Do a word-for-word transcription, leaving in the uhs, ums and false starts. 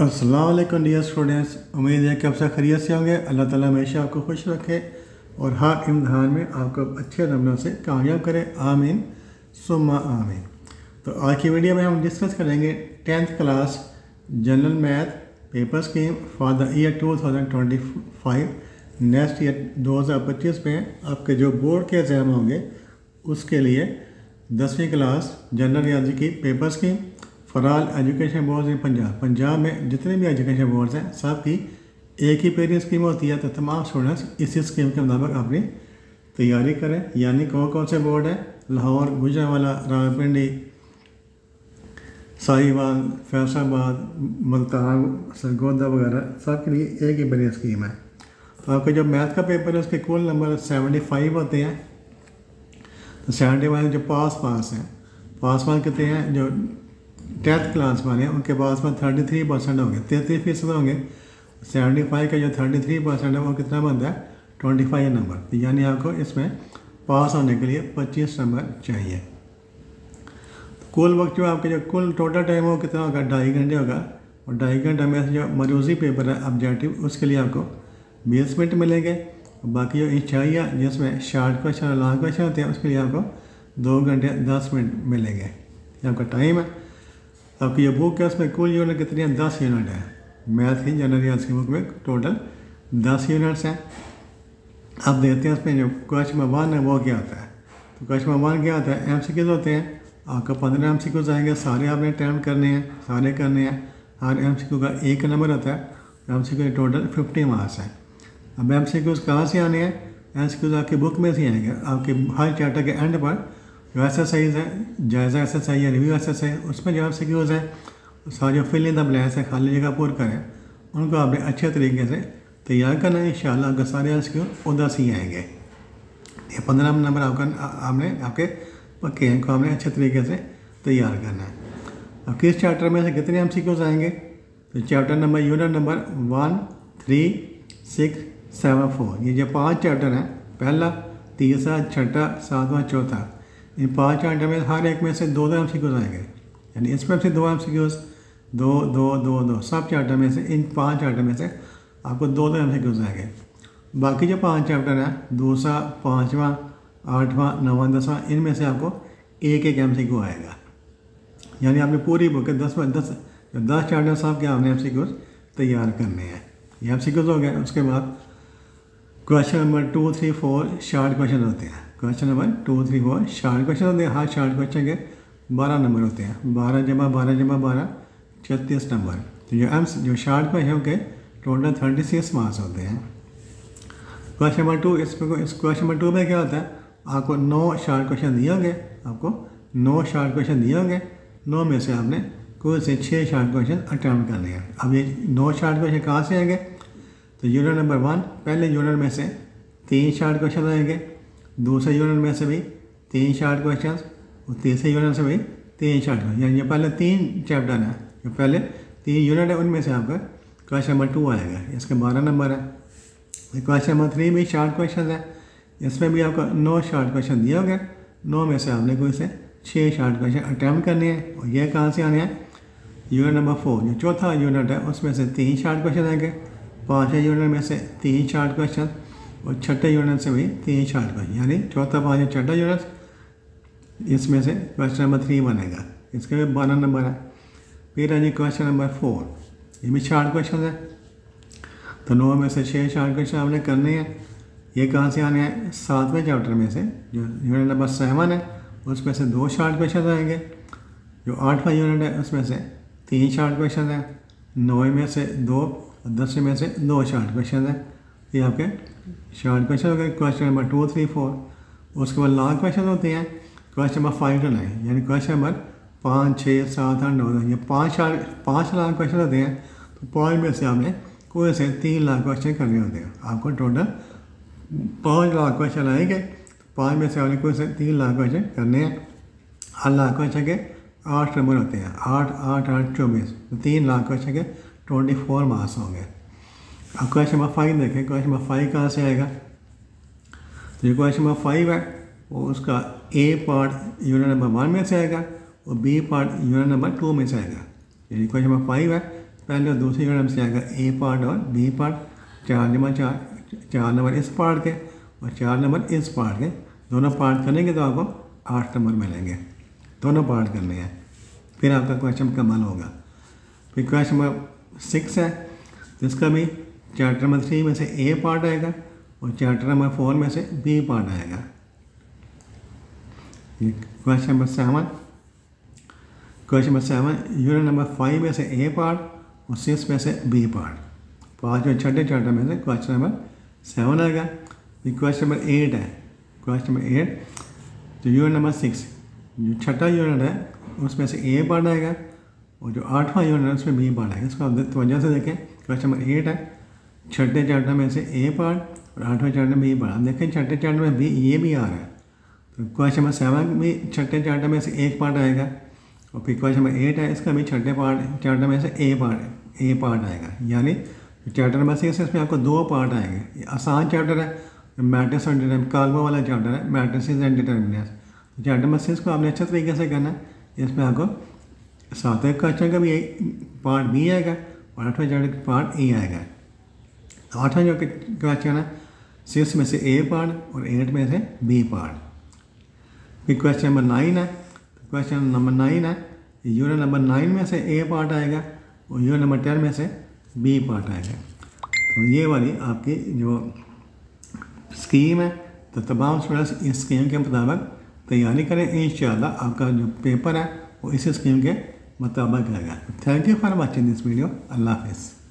अस्सलाम वालेकुम dear students, उम्मीद है कि आप सब खैरियत से होंगे। अल्लाह ताला हमेशा आपको खुश रखे और हर इम्तिहान में आपको अच्छे नंबरों से कामयाब करे, आमीन सुम्मा आमीन। तो आज की वीडियो में हम डिस्कस करेंगे tenth class general math paper scheme for the year two thousand twenty five, next year दो हज़ार पच्चीस में आपके जो बोर्ड के एग्ज़ाम होंगे उसके लिए दसवीं क्लास जनरल रियाजी की paper scheme for all education board in Punjab. Punjab में जितने भी एजुकेशन बोर्ड्स हैं सब की एक ही पेरियड स्कीम होती है, तो तमाम स्टूडेंट्स इसी स्कीम के मुताबिक अपनी तैयारी करें। यानी कौन कौन से बोर्ड हैं? लाहौर, गुजरांवाला, रावलपिंडी, साहिवाल, फैसलाबाद, मुल्तान, सरगोदा वगैरह सब के लिए एक ही पेरियड स्कीम है। तो आपका जो मैथ का पेपर है उसके कुल नंबर सेवेंटी फाइव होते हैं। तो सेवेंटी फाइव जो पास पास हैं, पास पास कितने हैं? जो टेंथ क्लास वाले हैं उनके पास में थर्टी थ्री परसेंट होंगे, तैंतीस फीसद होंगे। सेवेंटी फाइव का जो थर्टी थ्री परसेंट है वो कितना बनता है? Twenty five number. तो यानी आपको इसमें पास होने के लिए पच्चीस नंबर चाहिए। कुल वक्त जो आपके जो कुल टोटल टाइम हो कितना होगा? ढाई घंटे होगा। और ढाई घंटे में से जो मरूजी पेपर है ऑब्जेक्टिव उसके लिए आपको बीस मिनट मिलेंगे। बाकी जो इशाइया जिसमें शार्ट क्वेश्चन और लॉन्ग क्वेश्चन होते हैं उसके लिए आपको दो घंटे दस मिनट मिलेंगे। ये आपका टाइम है। आपकी ये बुक है उसमें कुल यूनिट कितनी है? दस यूनिट है। मैथ की जनरल रियाज की बुक में टोटल दस यूनिट्स हैं। अब देखते हैं उसमें जो क्वेश्चन नंबर वन है वो क्या होता है। तो क्वेश्चन नंबर वन क्या होता है? एम सी क्यूज़ होते हैं। आपका पंद्रह एम सी क्यूज़ आएंगे, सारे आपने अटैम्प्ट करने हैं, सारे करने हैं। हर एम सी क्यू का एक नंबर होता है। M C Q total fifty marks हैं। अब एम सी क्यूज़ कहाँ से आने हैं? एम सी क्यूज़ आपकी बुक में से आएंगे। आपके हर चैप्टर के एंड पर जो एक्सरसाइज है, जायज़ा एक्सरसाइज या रिव्यू एक्सरसाइज, उसमें जो एम सी क्यूज़ हैं सारे जो फिल इन द ब्लैंक्स है, खाली जगह पूर करें, उनको आपने अच्छे तरीके से तैयार करना है। इंशाल्लाह आपके सारे एम सी क्यू उधर से ही आएंगे। ये पंद्रह नंबर आपका आपने आपके पक्के हैं, इनको आपने अच्छे तरीके से तैयार करना है। अब किस चैप्टर में से कितने एम सी क्यूज़ आएंगे? तो chapter number unit number one, three, six, seven, four, ये जो पाँच चैप्टर हैं, पहला, तीसरा, छठा, सातवां, चौथा, इन पाँच चैप्टर में हर एक में से दो दो एम सी क्यूज़ आएंगे। यानी इसमें से दो एम सी क्यूज़, दो दो दो दो, सब चैप्टर में से, इन पांच चैप्टर में से आपको दो दो एम सी क्यूज़ आएंगे। बाकी जो पांच चैप्टर हैं, दूसरा, पाँचवा, आठवां, नौवां, दसवां, इनमें से आपको एक एक एम सी क्यू आएगा। यानी आपने पूरी बुक है दस दस दस चैप्टर साहब के आपने एम सी क्यूज़ तैयार करने हैं। ये एम सी क्यूज़ हो गए। उसके बाद question number two, three, four short question होते हैं। Question number two, three, four short question होते हैं। हर शार्ट क्वेश्चन के बारह नंबर होते हैं। बारह जमा बारह जमा बारह, छत्तीस नंबर। तो जो एम जो शार्ट क्वेश्चन के टोटल थर्टी सिक्स मार्क्स होते हैं। क्वेश्चन नंबर टू, इसमें इस क्वेश्चन नंबर टू में क्या होता है? आपको नौ शार्ट क्वेश्चन दिए होंगे। आपको नौ शार्ट क्वेश्चन दिए होंगे। नौ में से आपने कोई से छः शार्ट क्वेश्चन अटैम्प्ट करने हैं। अब ये नौ शार्ट क्वेश्चन कहाँ से आएंगे? तो यूनिट नंबर वन, पहले यूनिट में से तीन शार्ट क्वेश्चन आएंगे, दूसरे यूनिट में से भी तीन शार्ट क्वेश्चन और तीसरे यूनिट से भी तीन शार्ट क्वेश्चन। यानी ये पहले तीन चैप्टर हैं, जो पहले तीन यूनिट है उनमें से आपका क्वेश्चन नंबर टू आएगा। इसके बारह नंबर है। क्वेश्चन नंबर थ्री भी शार्ट क्वेश्चन है। इसमें भी आपको नौ शार्ट क्वेश्चन दिए होंगे। नौ में से आपने कोई से छः शार्ट क्वेश्चन अटैम्प्ट करने हैं। और ये कहाँ से आने हैं? यूनिट नंबर फोर, जो चौथा यूनिट है उसमें से तीन शार्ट क्वेश्चन आएंगे, पाँचवें यूनिट में से तीन शार्ट क्वेश्चन और छठे यूनिट से भी तीन शार्ट क्वेश्चन। यानी चौथा, पाँचवा, छठा यूनिट, इसमें से क्वेश्चन नंबर थ्री बनेगा। इसके भी बारह नंबर है। फिर है जी क्वेश्चन नंबर फोर, ये भी शार्ट क्वेश्चन है। तो नौ में से छः शार्ट क्वेश्चन आपने करने हैं। ये कहाँ से आने हैं? सातवें चैप्टर में से, जो यूनिट नंबर सेवन है उसमें से दो शार्ट क्वेश्चन आएंगे। जो आठवां यूनिट है उसमें से तीन शार्ट क्वेश्चन हैं। नौ में से दो और दस में से दो शार्ट क्वेश्चन हैं। ये आपके शार्ट क्वेश्चन हो गए question number two, three, four. उसके बाद लॉन्ग क्वेश्चन होते हैं question number five to nine, यानी क्वेश्चन नंबर पाँच, छः, सात, आठ, नौ, दस, ये पाँच शार्ट पाँच लॉन्ग क्वेश्चन होते हैं। तो पाँच में से आपने कोई से तीन लाख क्वेश्चन करने होते हैं। आपको टोटल पाँच लाख क्वेश्चन आएंगे। पाँच में से आपने कोई से तीन लाख क्वेश्चन करने हैं। हर लाख क्वेश्चन के आठ नंबर होते हैं। आठ आठ आठ चौबीस, तो तीन लाख क्वेश्चन के ट्वेंटी फोर मार्क्स होंगे। अब क्वेश्चन नंबर फाइव देखें। क्वेश्चन नंबर फाइव कहाँ से आएगा? तो जो क्वेश्चन नंबर फाइव है वो उसका A part unit number one में से आएगा और B part unit number two में से आएगा। यानी क्वेश्चन नंबर फाइव है पहले और दूसरी यूनिट में से आएगा ए पार्ट और बी पार्ट। चार नंबर चार चार नंबर इस पार्ट के और चार नंबर इस पार्ट के, दोनों पार्ट करेंगे तो आपको आठ नंबर मिलेंगे। दोनों पार्ट करने हैं, फिर आपका क्वेश्चन मुकम्मल होगा। फिर क्वेश्चन नंबर सिक्स है, जिसका भी चैप्टर नंबर थ्री में से ए पार्ट आएगा और चैप्टर नंबर फोर में से बी पार्ट आएगा। Question number seven question number seven unit number five में से ए पार्ट और सिक्स में से बी पार्ट। पाँच और छठे चैप्टर में से क्वेश्चन नंबर सेवन आएगा। फिर क्वेश्चन नंबर एट है, क्वेश्चन नंबर एट तो यूनिट नंबर सिक्स जो छठा यूनिट है उसमें से ए पार्ट आएगा और जो आठवां यूनिट है उसमें बी पार्ट आएगा। इसको आप तवज्जो से देखें, क्वेश्चन नंबर एट है, छठे चैप्टर में से ए पार्ट और आठवें चैप्टर में बी पार्ट। देखें छठे चैप्टर में बी ये भी आ रहा है, तो क्वेश्चन नंबर सेवन भी छठे चैप्टर में से एक पार्ट आएगा और फिर क्वेश्चन नंबर एट है, इसका भी छठे पार्ट चैप्टर में से ए पार्ट ए पार्ट आएगा। यानी चैप्टर नंबर सिक्स इसमें आपको दो पार्ट आएंगे। ये आसान चैप्टर है, मैट्रिक्स और डिटर्मिनेंट काल्मो वाला चैप्टर है, matrices and determinants. Chapter number six को आपने अच्छे तरीके से करना है। इसमें आपको सातवें क्वेश्चन का भी पार्ट बी आएगा और आठवें चैप्टर का पार्ट ए आएगा। आठवें जो क्वेश्चन है सिक्स में से ए पार्ट और एट में से बी पार्ट। फिर क्वेश्चन नंबर नाइन है, क्वेश्चन नंबर नाइन है यूनिट नंबर नाइन में से ए पार्ट आएगा और यूनिट नंबर टेन में से बी पार्ट आएगा। तो ये वाली आपकी जो स्कीम है, तो तमाम स्टूडेंट्स इस स्कीम के मुताबिक तैयारी करें। इंशाअल्लाह आपका जो पेपर है वो इसी स्कीम के मुताबिक आएगा। Thank you for watching this video. अल्लाह हाफिज़।